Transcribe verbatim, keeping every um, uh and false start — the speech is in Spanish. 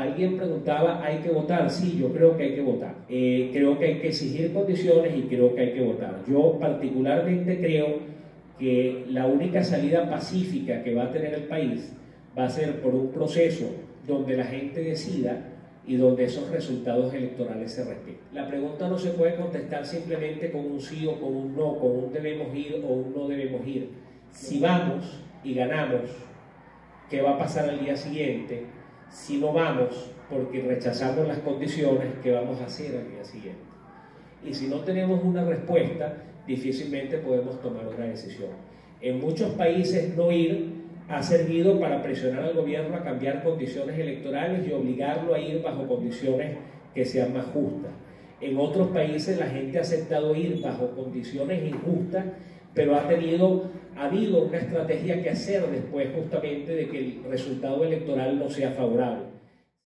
alguien preguntaba, ¿hay que votar? Sí, yo creo que hay que votar. Eh, creo que hay que exigir condiciones y creo que hay que votar. Yo particularmente creo que la única salida pacífica que va a tener el país va a ser por un proceso donde la gente decida y donde esos resultados electorales se respeten. La pregunta no se puede contestar simplemente con un sí o con un no, con un debemos ir o un no debemos ir. Si vamos y ganamos, ¿qué va a pasar al día siguiente? Si no vamos porque rechazamos las condiciones, ¿qué vamos a hacer al día siguiente? Y si no tenemos una respuesta, difícilmente podemos tomar una decisión. En muchos países no ir ha servido para presionar al gobierno a cambiar condiciones electorales y obligarlo a ir bajo condiciones que sean más justas. En otros países la gente ha aceptado ir bajo condiciones injustas, pero ha tenido, ha habido una estrategia que hacer después justamente de que el resultado electoral no sea favorable.